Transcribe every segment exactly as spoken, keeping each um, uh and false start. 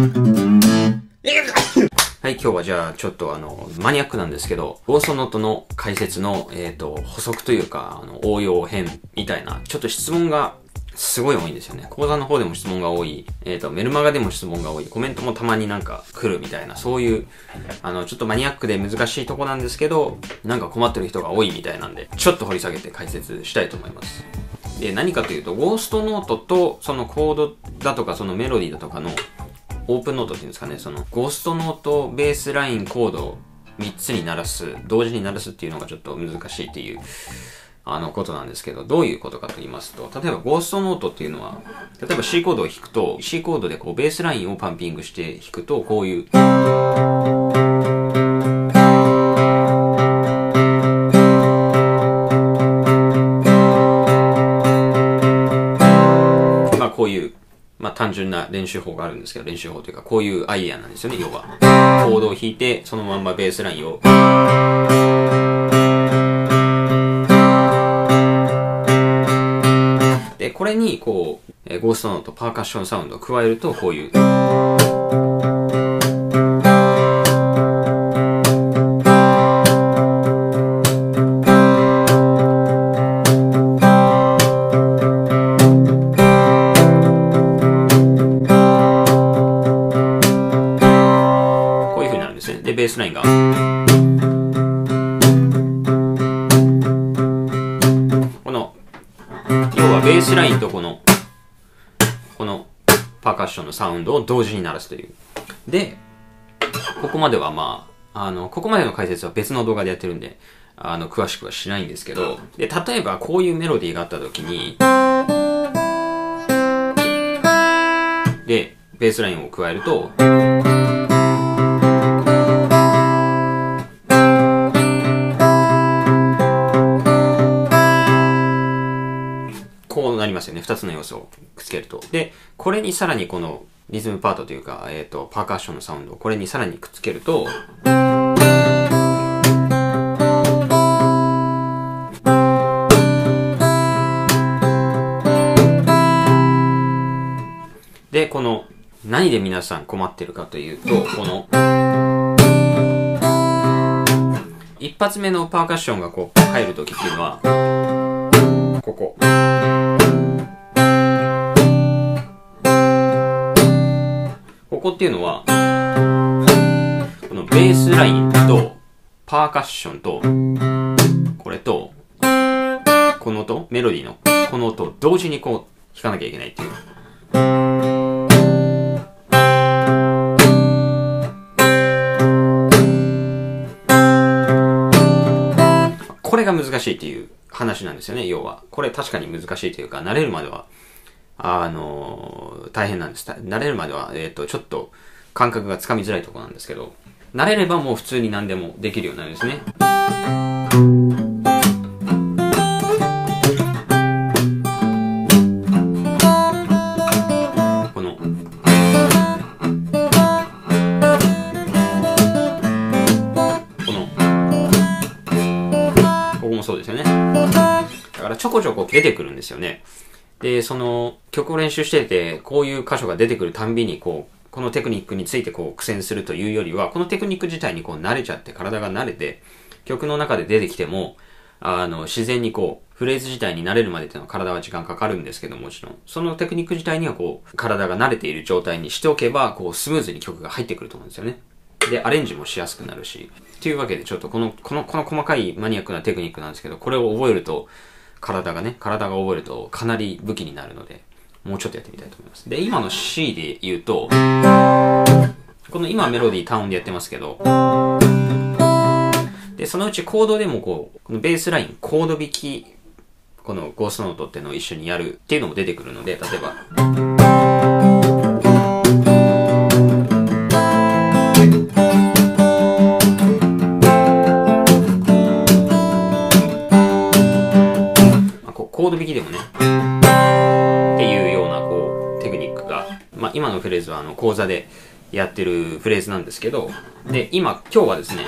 はい、今日はじゃあちょっとあの、マニアックなんですけど、ゴーストノートの解説の、えっと、補足というか、あの、応用編みたいな、ちょっと質問がすごい多いんですよね。講座の方でも質問が多い、えっと、メルマガでも質問が多い、コメントもたまになんか来るみたいな、そういう、あの、ちょっとマニアックで難しいとこなんですけど、なんか困ってる人が多いみたいなんで、ちょっと掘り下げて解説したいと思います。で、何かというと、ゴーストノートと、そのコードだとか、そのメロディーだとかの、オープンノートっていうんですかね、その、ゴーストノート、ベースライン、コードをみっつに鳴らす、同時に鳴らすっていうのがちょっと難しいっていう、あの、ことなんですけど、どういうことかと言いますと、例えばゴーストノートっていうのは、例えば C コードを弾くと、C コードでこう、ベースラインをパンピングして弾くと、こういう、まあこういう、まあ単純な練習法があるんですけど、練習法というかこういうアイデアなんですよね、要は。コードを弾いて、そのまんまベースラインを。で、これにこう、えー、ゴーストノート、パーカッションサウンドを加えると、こういう。で、ベースラインが。この、要はベースラインとこの、このパーカッションのサウンドを同時に鳴らすという。で、ここまではまあ、あの、ここまでの解説は別の動画でやってるんで、あの、詳しくはしないんですけど、で、例えばこういうメロディーがあった時に、で、ベースラインを加えると、こうなりますよね。二つの要素をくっつけると。で、これにさらにこのリズムパートというか、えっと、パーカッションのサウンドをこれにさらにくっつけると、で、この、何で皆さん困ってるかというと、この、一発目のパーカッションがこう入るときっていうのは、ここ。ここっていうのは、このベースラインとパーカッションと、これと、この音、メロディーのこの音を同時にこう弾かなきゃいけないっていう。これが難しいっていう話なんですよね、要は。これ確かに難しいというか、慣れるまでは、あのー、大変なんです。慣れるまでは、えっと、ちょっと感覚がつかみづらいところなんですけど、慣れればもう普通に何でもできるようになるんですね。この、この、ここもそうですよね。だからちょこちょこ出てくるんですよね。で、その曲を練習してて、こういう箇所が出てくるたんびに、こう、このテクニックについてこう苦戦するというよりは、このテクニック自体にこう慣れちゃって、体が慣れて、曲の中で出てきても、あの、自然にこう、フレーズ自体に慣れるまでっていうのは体は時間かかるんですけどもちろん、そのテクニック自体にはこう、体が慣れている状態にしておけば、こう、スムーズに曲が入ってくると思うんですよね。で、アレンジもしやすくなるし。というわけで、ちょっとこの、この、この細かいマニアックなテクニックなんですけど、これを覚えると、体がね、体が覚えるとかなり武器になるので、もうちょっとやってみたいと思います。で、今の C で言うと、この今メロディー単音でやってますけど、で、そのうちコードでもこう、このベースライン、コード弾き、このゴーストノートっていうのを一緒にやるっていうのも出てくるので、例えば、コード弾きでもね、っていうようなこうテクニックが、まあ今のフレーズはあの講座でやってるフレーズなんですけど、で、今、今日はですね、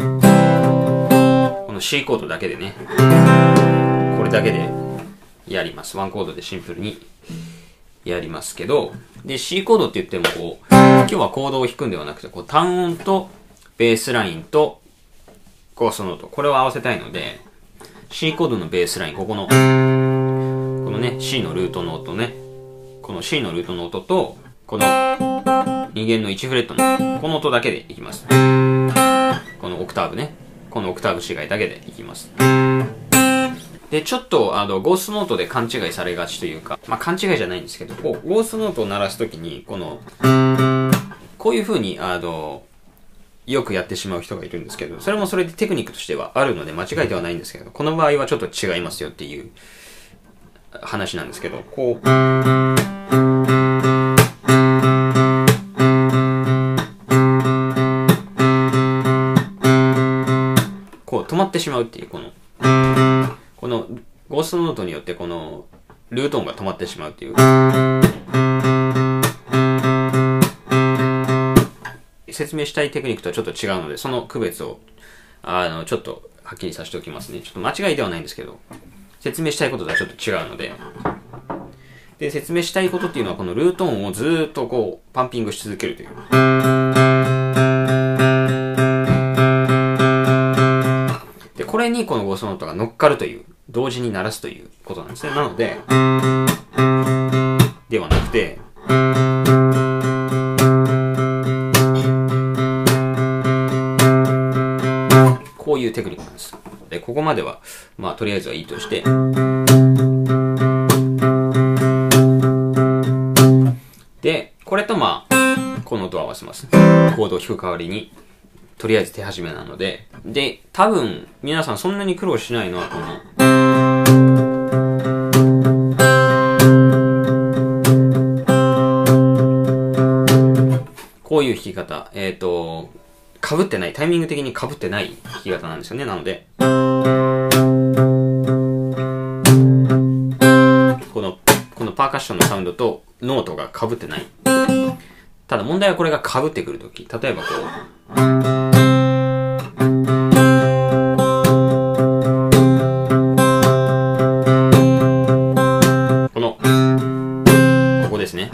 この C コードだけでね、これだけでやります。ワンコードでシンプルにやりますけど、で、C コードって言ってもこう、 日はコードを弾くんではなくて、こう単音とベースラインとゴーストノート、これを合わせたいので、C コードのベースライン、ここの、このね、C のルートの音ね、この C のルートの音と、このに弦のいちフレットのこの音だけでいきます。このオクターブね、このオクターブ違いだけでいきます。で、ちょっと、あの、ゴーストノートで勘違いされがちというか、まあ、勘違いじゃないんですけど、こう、ゴーストノートを鳴らすときに、この、こういう風に、あの、よくやってしまう人がいるんですけど、それもそれでテクニックとしてはあるので間違いではないんですけど、この場合はちょっと違いますよっていう話なんですけど、こう、こう止まってしまうっていう、この、このゴーストノートによってこのルート音が止まってしまうっていう。説明したいテクニックとはちょっと違うので、その区別を、あの、ちょっとはっきりさせておきますね。ちょっと間違いではないんですけど、説明したいこととはちょっと違うので。で、説明したいことっていうのは、このルート音をずーっとこう、パンピングし続けるという。で、これにこのゴーストノートが乗っかるという、同時に鳴らすということなんですね。なので、ではなくて、こういうテクニックなんです。で、ここまでは、まあ、とりあえずはいいとして。で、これとまあ、この音を合わせます。コードを弾く代わりに、とりあえず手始めなので。で、多分、皆さんそんなに苦労しないのは、この、こういう弾き方。えっと、被ってない、タイミング的に被ってない弾き方なんですよね。なので、この、このパーカッションのサウンドとノートが被ってない。ただ問題はこれが被ってくるとき。例えばこう、この、ここですね。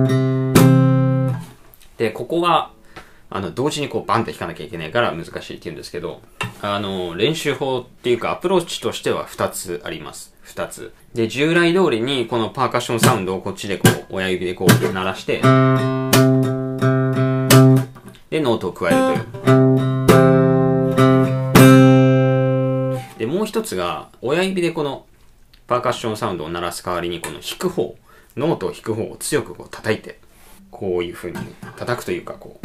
で、ここは、あの、同時にこうバンって弾かなきゃいけないから難しいって言うんですけど、あの、練習法っていうかアプローチとしてはふたつあります。ふたつ。で、従来通りにこのパーカッションサウンドをこっちでこう、親指でこう鳴らして、で、ノートを加えるという。で、もう一つが、親指でこのパーカッションサウンドを鳴らす代わりにこの弾く方、ノートを弾く方を強くこう叩いて、こういう風に叩くというか、こう、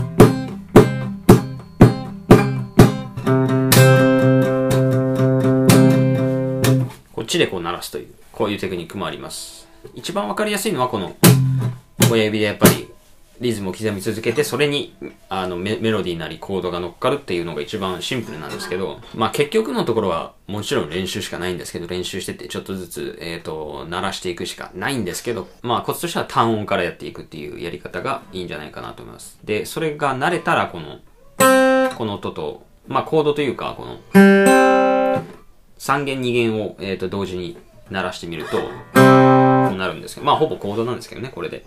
こっちでこう鳴らすという、こういうテクニックもあります。一番わかりやすいのはこの親指でやっぱりリズムを刻み続けて、それにあの メ, メロディーなりコードが乗っかるっていうのが一番シンプルなんですけど、まあ結局のところはもちろん練習しかないんですけど、練習しててちょっとずつ、えっと、鳴らしていくしかないんですけど、まあコツとしては単音からやっていくっていうやり方がいいんじゃないかなと思います。で、それが慣れたらこの、この音と、まあコードというか、この、さん弦に弦を、えー、と同時に鳴らしてみると、こうなるんですけど、まあほぼコードなんですけどね、これで。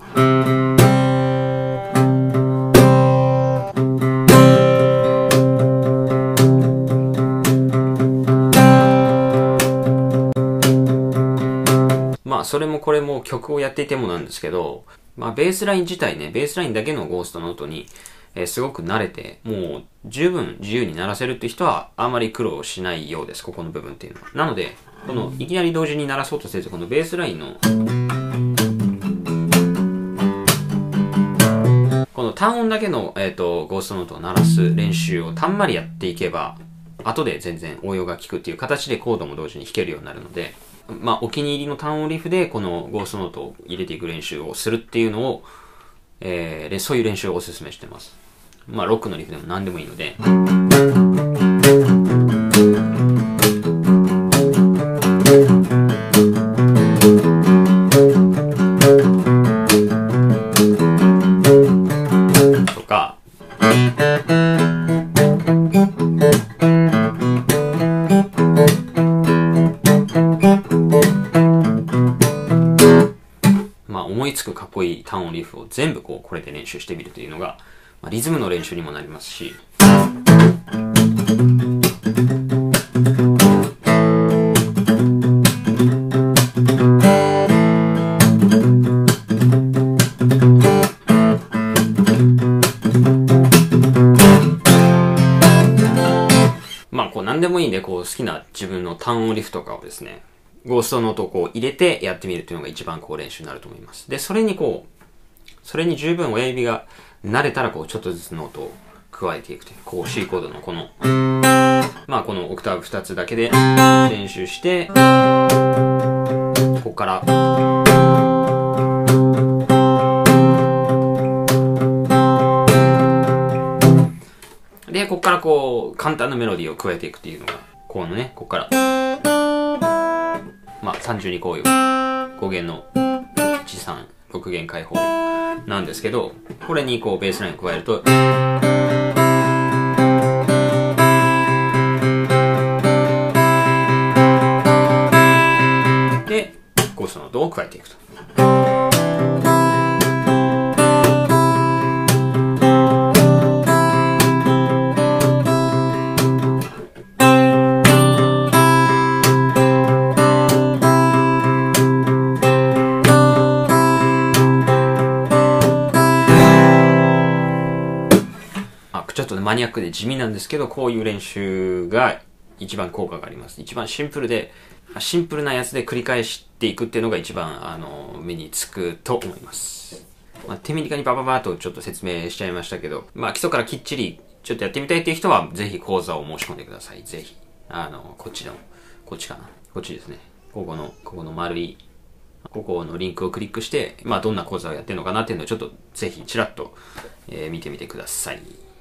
まあそれもこれも曲をやっていてもなんですけど、まあベースライン自体ね、ベースラインだけのゴーストの音に、えー、すごく慣れて、もう十分自由に鳴らせるって人はあんまり苦労しないようです、ここの部分っていうのは。なので、このいきなり同時に鳴らそうとせず、このベースラインの、この単音だけの、えーと、ゴーストノートを鳴らす練習をたんまりやっていけば、後で全然応用が効くっていう形でコードも同時に弾けるようになるので、まあお気に入りの単音リフでこのゴーストノートを入れていく練習をするっていうのを、えー、そういう練習をお勧めしてます。まあロックのリフでも何でもいいので。とか。まあ思いつくかっこいい単音リフを全部こう、これで練習してみるというのが、まあ、リズムの練習にもなりますし、まあ、こう、なんでもいいんで、こう、好きな自分の単音リフとかをですね、ゴーストノートをこう入れてやってみるというのが一番こう練習になると思います。で、それにこう、それに十分親指が慣れたらこう、ちょっとずつノートを加えていくという、こう C コードのこの、まあこのオクターブふたつだけで練習して、ここから、で、ここからこう、簡単なメロディーを加えていくっていうのが、このね、ここから、まあ、さんじゅうにこうよご弦のいち、さん、ろく弦開放なんですけど、これにこうベースラインを加えると、で、ゴーストノートを加えていくと。ちょっとマニアックで地味なんですけど、こういう練習が一番効果があります。一番シンプルで、シンプルなやつで繰り返していくっていうのが一番、あの、目につくと思います。まあ、手短にバババーとちょっと説明しちゃいましたけど、まあ、基礎からきっちりちょっとやってみたいっていう人は、ぜひ講座を申し込んでください。ぜひ。あの、こっちの、こっちかな。こっちですね。ここの、ここの丸い、ここのリンクをクリックして、まあ、どんな講座をやってるのかなっていうのをちょっとぜひちらっと、えー、見てみてください。